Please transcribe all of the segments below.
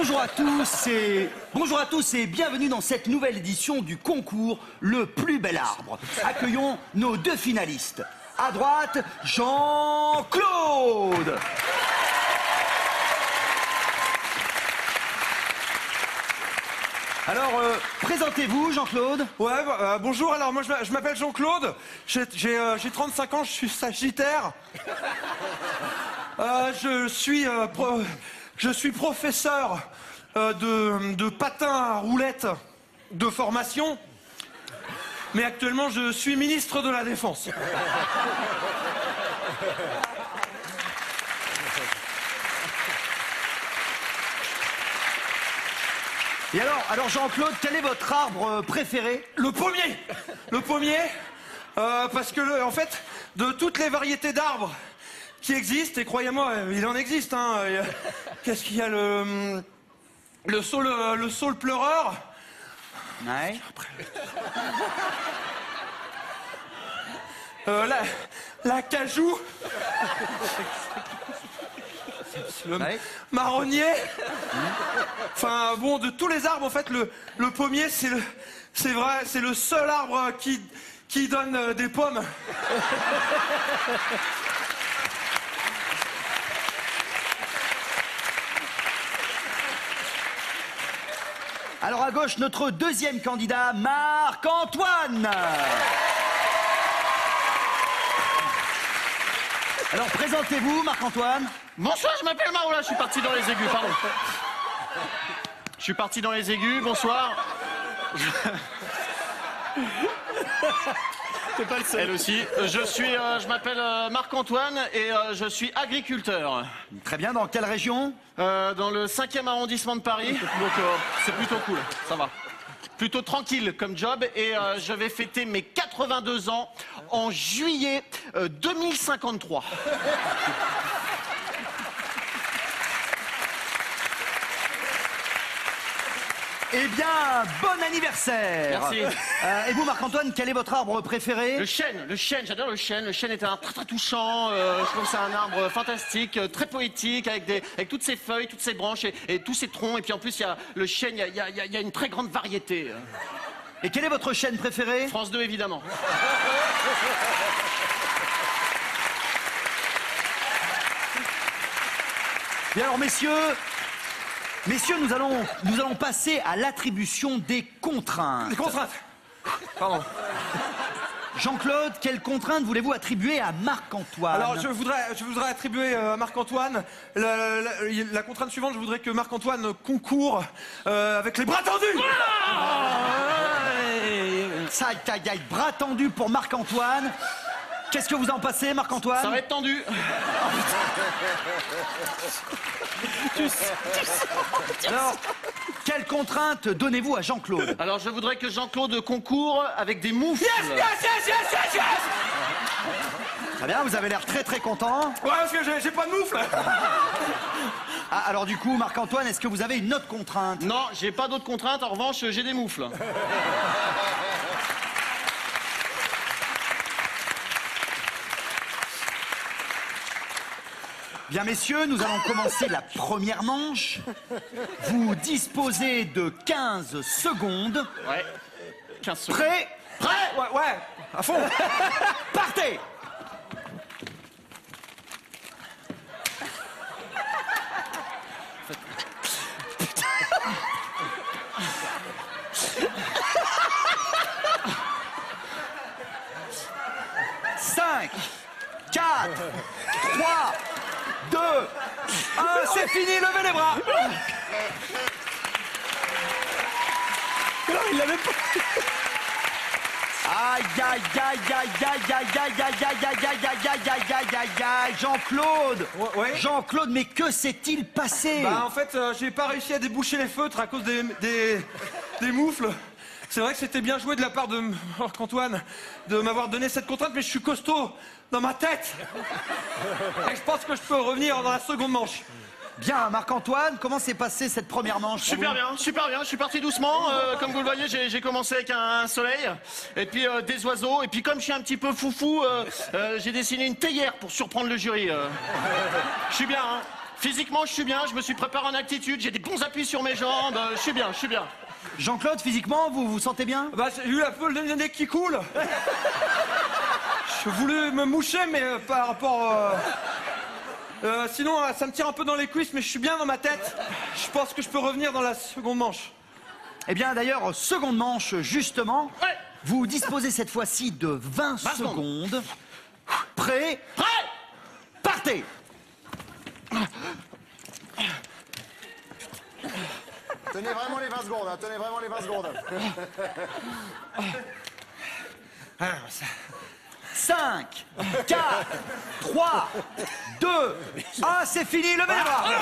Bonjour à tous et bienvenue dans cette nouvelle édition du concours Le plus bel arbre. Accueillons nos deux finalistes. À droite, Jean-Claude. Alors, présentez-vous, Jean-Claude. Ouais, bonjour, alors moi je m'appelle Jean-Claude, j'ai 35 ans, je suis sagittaire. Je suis professeur de patin à roulettes de formation, mais actuellement je suis ministre de la Défense. Et alors Jean-Claude, quel est votre arbre préféré? Le pommier. Le pommier, parce que en fait, de toutes les variétés d'arbres qui existent, et croyez-moi, il en existe, hein, qu'est-ce qu'il y a, le saule pleureur. Ouais. La cajou. Le marronnier. Enfin bon, de tous les arbres en fait, le pommier c'est le seul arbre qui donne des pommes. Alors à gauche, notre deuxième candidat, Marc-Antoine. Alors présentez-vous, Marc-Antoine. Bonsoir, je m'appelle Maroula, je suis parti dans les aigus, pardon. Je suis parti dans les aigus, bonsoir. C'est pas le seul. Elle aussi. Je m'appelle Marc-Antoine et je suis agriculteur. Très bien, dans quelle région? Dans le 5e arrondissement de Paris, donc c'est plutôt cool, ça va. Plutôt tranquille comme job et je vais fêter mes 82 ans en juillet 2053. Eh bien, bon anniversaire. Merci. Et vous, Marc-Antoine, quel est votre arbre préféré? Le chêne, j'adore le chêne. Le chêne est un très touchant. Je trouve que c'est un arbre fantastique, très poétique, avec toutes ses feuilles, toutes ses branches et tous ses troncs. Et puis en plus, il y a le chêne, il y a une très grande variété. Et quel est votre chaîne préférée? France 2, évidemment. Bien alors, messieurs, nous allons passer à l'attribution des contraintes. Des contraintes. Pardon. Jean-Claude, quelles contraintes voulez-vous attribuer à Marc-Antoine? Alors je voudrais attribuer à Marc-Antoine la contrainte suivante. Je voudrais que Marc-Antoine concourt avec les bras tendus. Ça, bras tendus pour Marc-Antoine. Qu'est-ce que vous en passez, Marc-Antoine? Ça va être tendu. Alors, quelles contraintes donnez-vous à Jean-Claude? Alors, je voudrais que Jean-Claude concourt avec des moufles. Yes. Très bien, vous avez l'air très content. Ouais, parce que j'ai pas de moufle. Ah, alors du coup, Marc-Antoine, est-ce que vous avez une autre contrainte? Non, j'ai pas d'autres contraintes. En revanche, j'ai des moufles. Bien, messieurs, nous allons commencer la première manche. Vous disposez de 15 secondes. Ouais. 15 secondes. Prêt? Ouais, à fond. Partez! Cinq, 4, 3, 2, 1, c'est fini, levez les bras. Non, il l'avait pas. Aïe, aïe, aïe, aïe, aïe, aïe, aïe, aïe, aïe, aïe, aïe, aïe, aïe, aïe, aïe, aïe, Jean-Claude. Ouais. Jean-Claude, mais que s'est-il passé? Bah en fait, j'ai pas réussi à déboucher les feutres à cause des moufles. C'est vrai que c'était bien joué de la part de Marc-Antoine de m'avoir donné cette contrainte, mais je suis costaud dans ma tête. Et je pense que je peux revenir dans la seconde manche. Bien, Marc-Antoine, comment s'est passée cette première manche? Super bien. Je suis parti doucement. Comme vous le voyez, j'ai commencé avec un soleil, et puis des oiseaux, et puis comme je suis un petit peu foufou, j'ai dessiné une théière pour surprendre le jury. Je suis bien, hein. Physiquement, je suis bien, je me suis préparé en altitude, j'ai des bons appuis sur mes jambes, je suis bien, je suis bien. Jean-Claude, physiquement, vous vous sentez bien? Bah, j'ai eu un peu le nez qui coule. Je voulais me moucher, mais par rapport... sinon, ça me tire un peu dans les cuisses, mais je suis bien dans ma tête. Je pense que je peux revenir dans la seconde manche. Eh bien, d'ailleurs, seconde manche, justement. Ouais. Vous disposez cette fois-ci de 20 secondes. Prêt? Prêt? Partez! Tenez vraiment les 20 secondes, hein, tenez vraiment les 20 secondes. 5, 4, 3, 2, 1, c'est fini, levez les bras!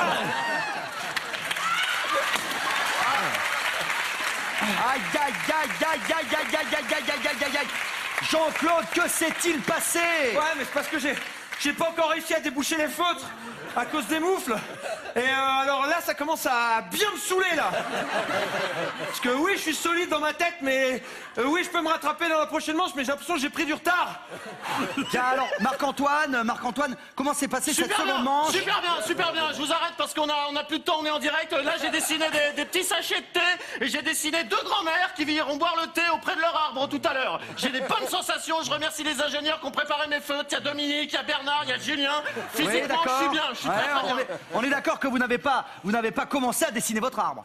Aïe, aïe, aïe, aïe, aïe, aïe, aïe, aïe, aïe, aïe, aïe, aïe, aïe. Jean-Claude, que s'est-il passé? Ouais, mais c'est parce que j'ai pas encore réussi à déboucher les feutres à cause des moufles. Et alors là, ça commence à bien me saouler, là. Parce que oui, je suis solide dans ma tête, mais oui, je peux me rattraper dans la prochaine manche, mais j'ai l'impression que j'ai pris du retard. Tiens, alors, Marc-Antoine, comment s'est passée cette seconde manche? Super bien, je vous arrête parce qu'on a plus de temps, on est en direct. Là, j'ai dessiné des petits sachets de thé et j'ai dessiné 2 grands-mères qui iront boire le thé auprès de leur arbre tout à l'heure. J'ai des bonnes sensations, je remercie les ingénieurs qui ont préparé mes feutres. Il y a Dominique, il y a Bernard, il y a Julien. Physiquement, je suis bien, je suis très bien. On est d'accord que vous n'avez pas commencé à dessiner votre arbre.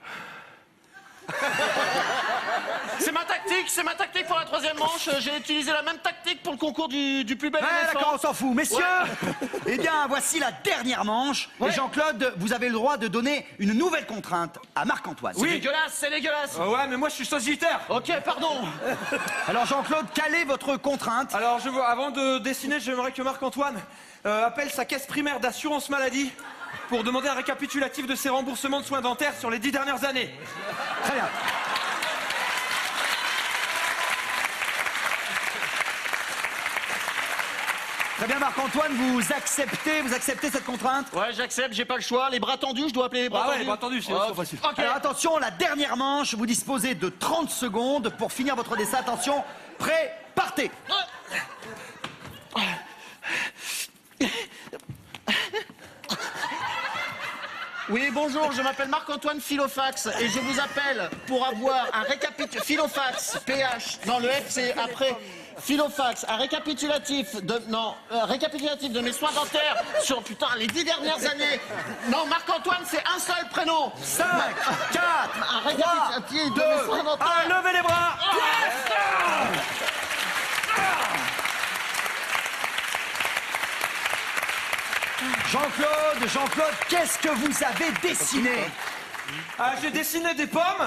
C'est ma tactique pour la 3e manche. J'ai utilisé la même tactique pour le concours du plus bel éléphant. D'accord, on s'en fout. Messieurs, eh bien, voici la dernière manche. Ouais. Et Jean-Claude, vous avez le droit de donner une nouvelle contrainte à Marc-Antoine. C'est dégueulasse. Ouais, mais moi, je suis sagittaire. Ok, pardon. Alors, Jean-Claude, quelle est votre contrainte? Alors, avant de dessiner, j'aimerais que Marc-Antoine appelle sa caisse primaire d'assurance maladie pour demander un récapitulatif de ses remboursements de soins dentaires sur les 10 dernières années. Très bien. Très bien, Marc-Antoine, vous acceptez cette contrainte? Ouais, j'accepte, j'ai pas le choix. Les bras tendus, je dois appeler les bras Ah ouais, tendus. les bras tendus, c'est trop facile. Ok. Alors attention, la dernière manche, vous disposez de 30 secondes pour finir votre dessin. Attention, prêt, partez! Oui, bonjour, je m'appelle Marc-Antoine Filofax et je vous appelle pour avoir un récapitulatif. Filofax, PH, dans le FC, après. Filofax, un récapitulatif de mes soins dentaires sur, putain, les 10 dernières années. Non, Marc-Antoine, c'est un seul prénom. 5, 4, Un 3, récapitulatif 2, de mes soins dentaires. 1, levez les bras! Jean-Claude, qu'est-ce que vous avez dessiné? Ah, j'ai dessiné des pommes.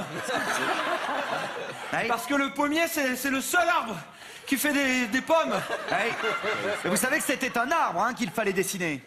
Oui. Parce que le pommier, c'est le seul arbre qui fait des pommes. Oui. Et vous savez que c'était un arbre hein, qu'il fallait dessiner.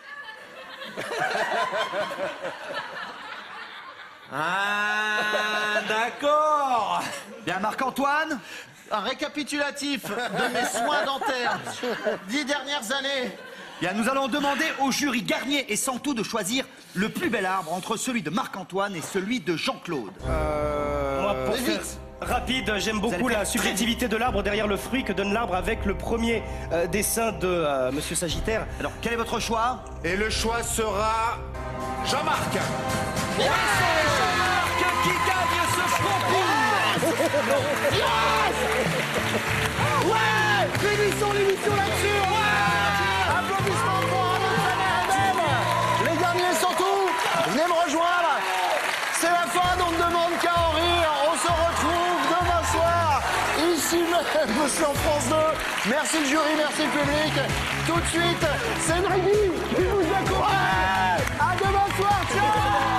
Ah, d'accord. Bien, Marc-Antoine? Un récapitulatif de mes soins dentaires sur 10 dernières années. Bien, nous allons demander au jury Garnier et Santou de choisir le plus bel arbre entre celui de Marc-Antoine et celui de Jean-Claude. Moi, pour Mais faire vite. rapide, j'aime allez beaucoup faire la très subjectivité de l'arbre derrière le fruit que donne l'arbre avec le premier dessin de Monsieur Sagittaire. Alors, quel est votre choix? Et le choix sera Jean-Marc. Et c'est Jean-Marc qui gagne ce concours! Ouais, l'émission là-dessus. Ouais, applaudissements pour Arnaud. Les derniers surtout, venez me rejoindre. C'est la fin, donc ne demande qu'à en rire. On se retrouve demain soir, ici même, sur France 2. Merci le jury, merci le public. Tout de suite, c'est Nagui qui vous accompagne. À demain soir, ciao.